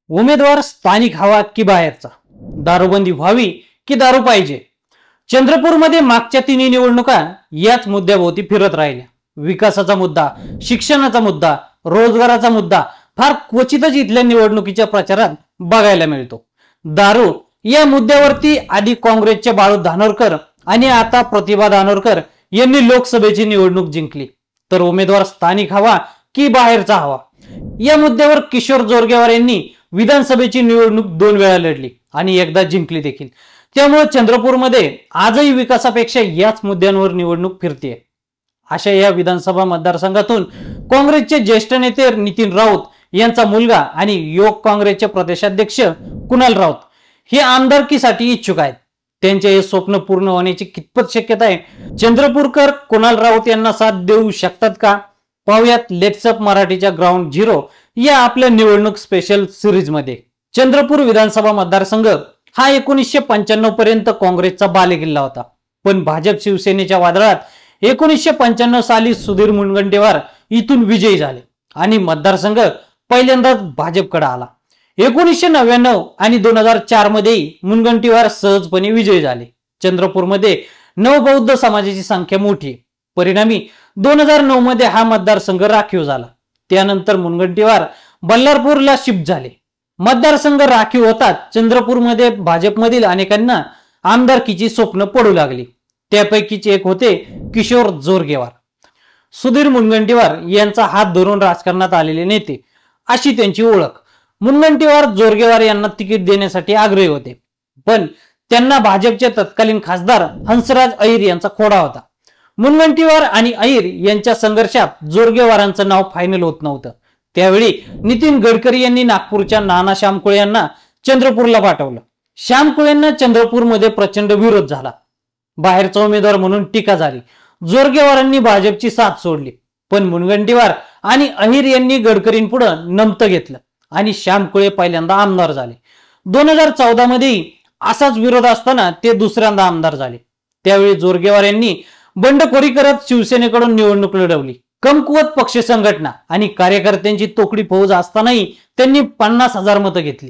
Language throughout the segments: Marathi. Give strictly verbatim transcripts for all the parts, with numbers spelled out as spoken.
उमेदवार स्थानिक हवा की बाहेरचा, दारूबंदी व्हावी की दारू पाहिजे. चंद्रपूरमध्ये मागच्या तिन्ही निवडणुका याच मुद्द्याभोवती फिरत राहिल्या. विकासाचा मुद्दा, शिक्षणाचा मुद्दा, रोजगाराचा मुद्दा फार क्वचितच इथल्या निवडणुकीच्या प्रचारात बघायला मिळतो. दारू या मुद्द्यावरती आधी काँग्रेसचे बाळू धानोरकर आणि आता प्रतिभा धानोरकर यांनी लोकसभेची निवडणूक जिंकली. तर उमेदवार स्थानिक हवा की बाहेरचा हवा या मुद्द्यावर किशोर जोरगेवार यांनी विधानसभेची निवडणूक दोन वेळा लढली आणि एकदा जिंकली देखील. त्यामुळे चंद्रपूरमध्ये आजही विकासापेक्षा याच मुद्द्यांवर निवडणूक फिरते. अशा या विधानसभा मतदारसंघातून काँग्रेसचे ज्येष्ठ नेते नितीन राऊत यांचा मुलगा आणि युवक काँग्रेसचे प्रदेशाध्यक्ष कुणाल राऊत हे आमदारकीसाठी इच्छुक आहेत. त्यांचे हे स्वप्न पूर्ण होण्याची कितपत शक्यता आहे? चंद्रपूरकर कुणाल राऊत यांना साथ देऊ शकतात का? पाहुयात लेट्स अप मराठीच्या ग्राउंड झिरो या आपल्या निवडणूक स्पेशल सिरीज मध्ये. चंद्रपूर विधानसभा मतदारसंघ हा एकोणीसशे पंच्याण्णव पर्यंत काँग्रेसचा बालेकिल्ला होता. पण भाजप शिवसेनेच्या वादळात एकोणीसशे पंच्याण्णव साली सुधीर मुनगंटीवार इथून विजयी झाले आणि मतदारसंघ पहिल्यांदाच भाजपकडे आला. एकोणीसशे नव्याण्णव आणि दोन हजार चार मध्ये मुनगंटीवार सहजपणे विजयी झाले. चंद्रपूरमध्ये नवबौद्ध समाजाची संख्या मोठी आहे. परिणामी दोन हजार नऊ मध्ये हा मतदारसंघ राखीव झाला. त्यानंतर मुनगंटीवार बल्लारपूरला शिफ्ट झाले. मतदारसंघ राखीव होतात चंद्रपूरमध्ये भाजपमधील अनेकांना आमदारकीची स्वप्न पडू लागली. त्यापैकीच एक होते किशोर जोरगेवार. सुधीर मुनगंटीवार यांचा हात धरून राजकारणात आलेले नेते अशी त्यांची ओळख. मुनगंटीवार जोरगेवार यांना तिकीट देण्यासाठी आग्रही होते, पण त्यांना भाजपचे तत्कालीन खासदार हंसराज अहिर यांचा खोडा होता. मुनगंटीवार आणि अहिर यांच्या संघर्षात जोरगेवारांचं नाव फायनल होत नव्हतं. त्यावेळी नितीन गडकरी यांनी नागपूरच्या नाना श्यामकुळे यांना चंद्रपूरला पाठवलं. श्यामकुळेंना चंद्रपूरमध्ये प्रचंड विरोध झाला. बाहेरचा उमेदवार म्हणून टीका झाली. जोरगेवारांनी भाजपची साथ सोडली. पण मुनगंटीवार आणि अहिर यांनी गडकरींपुढे नमतं घेतलं आणि श्यामकुळे पहिल्यांदा आमदार झाले. दोन हजार चौदा मध्ये असाच विरोध असताना ते दुसऱ्यांदा आमदार झाले. त्यावेळी जोरगेवार यांनी बंडखोरी करत शिवसेनेकडून निवडणूक लढवली. कमकुवत पक्ष संघटना आणि कार्यकर्त्यांची तोकडी फौज असतानाही त्यांनी पन्नास हजार मतं घेतली.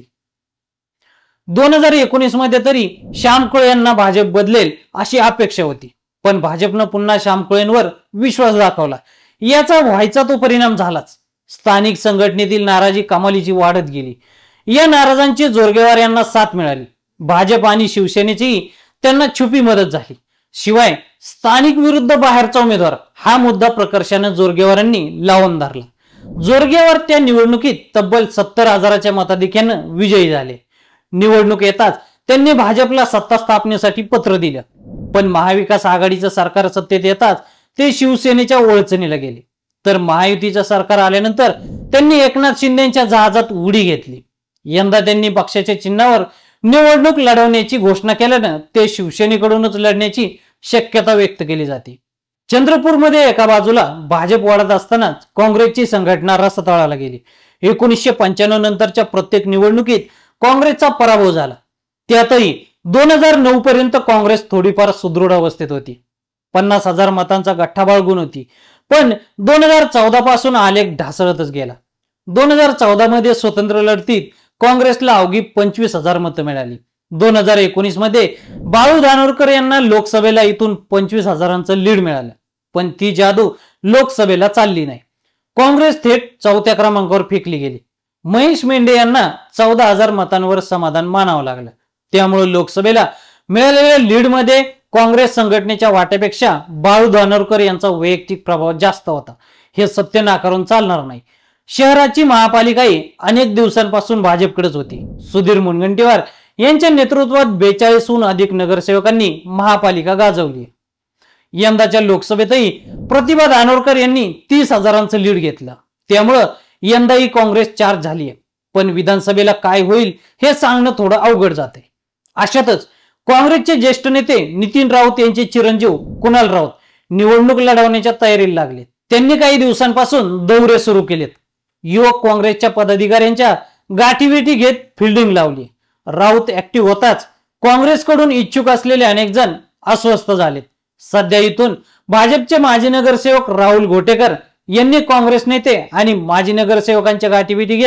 दोन हजार एकोणीस मध्ये तरी श्यामकुळे यांना भाजप बदलेल अशी अपेक्षा होती, पण भाजपनं पुन्हा श्यामकुळेंवर विश्वास दाखवला. याचा व्हायचा तो परिणाम झालाच. स्थानिक संघटनेतील नाराजी कमालीची वाढत गेली. या नाराजांची जोरगेवार यांना साथ मिळाली. भाजप आणि शिवसेनेची त्यांना छुपी मदत झाली. शिवाय स्थानिक विरुद्ध बाहेरचा उमेदवार हा मुद्दा प्रकर्षाने जोरगेवारांनी लावून धरला. जोरगेवार त्या निवडणुकीत तब्बल सत्तर हजाराच्या मताधिक्यानं विजयी झाले. निवडणूक येताच त्यांनी भाजपला सत्ता स्थापनेसाठी पत्र दिलं, पण महाविकास आघाडीचं सरकार सत्तेत येताच ते शिवसेनेच्या ओळचणीला गेले. तर महायुतीचं सरकार आल्यानंतर त्यांनी एकनाथ शिंदेच्या जहाजात उडी घेतली. यंदा त्यांनी पक्षाच्या चिन्हावर निवडणूक लढवण्याची घोषणा केल्यानं ते शिवसेनेकडूनच लढण्याची शक्यता व्यक्त केली जाते. चंद्रपूरमध्ये एका बाजूला भाजप वाढत असतानाच काँग्रेसची संघटना रसातळाला गेली. एकोणीसशे पंच्याण्णव नंतरच्या प्रत्येक निवडणुकीत काँग्रेसचा पराभव झाला. त्यातही दोन हजार नऊ पर्यंत काँग्रेस थोडीफार सुदृढ अवस्थेत होती. पन्नास हजार मतांचा गठ्ठा बाळगून होती. पण दोन हजार चौदा पासून आलेख ढासळतच गेला. दोन हजार चौदा मध्ये स्वतंत्र लढतीत काँग्रेसला अवघी पंचवीस हजार मतं मिळाली. दोन हजार एकोणीस मध्ये बाळू धानोरकर यांना लोकसभेला इथून पंचवीस हजारांचं लीड मिळालं, पण ती जादू लोकसभेला चालली नाही. काँग्रेस थेट चौथ्या क्रमांकावर फेकली गेली. महेश मेंढे यांना चौदा हजार मतांवर समाधान मानावं लागलं. त्यामुळे लोकसभेला मिळालेल्या लीड मध्ये काँग्रेस संघटनेच्या वाट्यापेक्षा बाळू धानोरकर यांचा वैयक्तिक प्रभाव जास्त होता. हे सत्य नाकारून चालणार नाही. शहराची महापालिकाही अनेक दिवसांपासून भाजपकडेच होती. सुधीर मुनगंटीवार यांच्या नेतृत्वात बेचाळीसहून अधिक नगरसेवकांनी महापालिका गाजवली. यंदाच्या लोकसभेतही प्रतिभा धानोरकर यांनी तीस हजारांचं लीड घेतलं. त्यामुळं यंदाही काँग्रेस चार्ज झाली आहे. पण विधानसभेला काय होईल हे सांगणं थोडं अवघड जाते. अशातच काँग्रेसचे ज्येष्ठ नेते नितीन राऊत यांचे चिरंजीव कुणाल राऊत निवडणूक लढवण्याच्या तयारीला लागले. त्यांनी काही दिवसांपासून दौरे सुरू केलेत. युवक काँग्रेसच्या पदाधिकाऱ्यांच्या गाठीभेटी घेत फिल्डिंग लावली. राऊत ऍक्टिव्ह होताच काँग्रेसकडून इच्छुक असलेले अनेक जण अस्वस्थ झालेत. सध्या इथून भाजपचे माजी नगरसेवक राहुल घोटेकर यांनी काँग्रेस नेते आणि माजी नगरसेवकांच्या गाठीभेटी घेत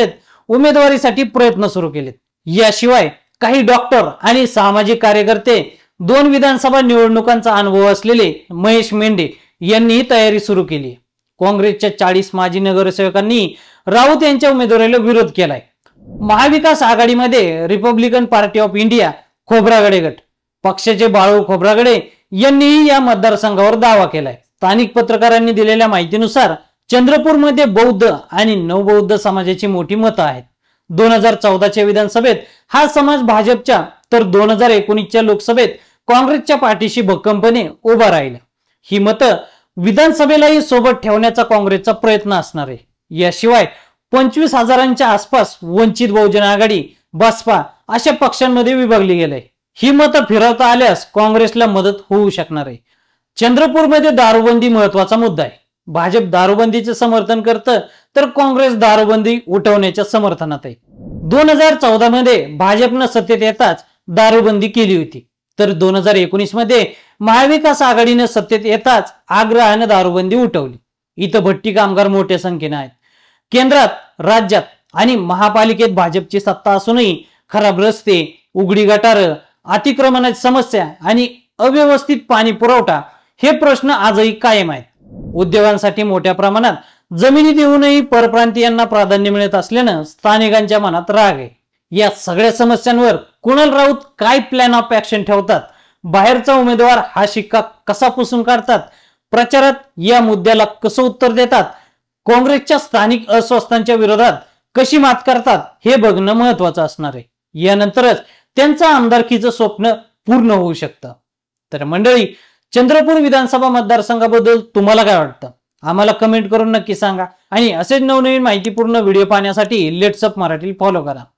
उमेदवारीसाठी प्रयत्न सुरू केलेत। याशिवाय काही डॉक्टर आणि सामाजिक कार्यकर्ते, दोन विधानसभा निवडणुकांचा अनुभव असलेले महेश मेंढे यांनी तयारी सुरू केली। काँग्रेसच्या चाळीस माजी नगरसेवकांनी राऊत यांच्या उमेदवारीला विरोध केलाय। महाविकास आघाडीमध्ये Republican Party of India Khobragade गट पक्षाचे बाळू खोब्रागडे यांनीही या मतदारसंघावर दावा केलाय। स्थानिक पत्रकारांनी दिलेल्या माहितीनुसार चंद्रपूरमध्ये बौद्ध आणि नवबौद्ध समाजाची मोठी मतं आहेत। दोन हजार चौदाच्या विधानसभेत हा समाज भाजपच्या तर दोन हजार एकोणीसच्या लोकसभेत काँग्रेसच्या पाठीशी भक्कमपणे उभा राहिला। ही मतं विधानसभेलाही सोबत ठेवण्याचा काँग्रेसचा प्रयत्न असणार आहे। याशिवाय पंचवीस हजारांच्या आसपास वंचित बहुजन आघाडी, बसपा अशा पक्षांमध्ये विभागली गेले। ही मतं फिरवता आल्यास काँग्रेसला मदत होऊ शकणार आहे। चंद्रपूरमध्ये दारूबंदी महत्वाचा मुद्दा आहे। भाजप दारूबंदीचे समर्थन करतं तर काँग्रेस दारूबंदी उठवण्याच्या समर्थनात आहे। दोन हजार चौदा मध्ये भाजपनं सत्तेत येताच दारूबंदी केली होती, तर दोन हजार एकोणीस मध्ये महाविकास आघाडीनं सत्तेत येताच आग्रहानं दारूबंदी उठवली। इथं भट्टी कामगार मोठ्या संख्येने आहेत। केंद्रात, राज्यात आणि महापालिकेत भाजपची सत्ता असूनही खराब रस्ते, उघडी गटारं, अतिक्रमणाची समस्या आणि अव्यवस्थित पाणी पुरवठा हे प्रश्न आजही कायम आहेत। उद्योगांसाठी मोठ्या प्रमाणात जमिनी देऊनही परप्रांतीयांना प्राधान्य मिळत असल्यानं स्थानिकांच्या मनात राग आहे। या सगळ्या समस्यांवर कुणाल राऊत काय प्लॅन ऑफ ऍक्शन ठेवतात, बाहेरचा उमेदवार हा शिक्का कसा पुसून काढतात, प्रचारात या मुद्द्याला कसं उत्तर देतात, काँग्रेसच्या स्थानिक अस्वस्थांच्या विरोधात कशी मात करतात हे बघणं महत्वाचं असणार आहे। यानंतरच त्यांचं आमदारकीचं स्वप्न पूर्ण होऊ शकतं। तर मंडळी, चंद्रपूर विधानसभा मतदारसंघाबद्दल तुम्हाला काय वाटतं आम्हाला कमेंट करून नक्की सांगा आणि असेच नवनवीन माहितीपूर्ण व्हिडिओ पाहण्यासाठी लेट्स अप मराठी फॉलो करा।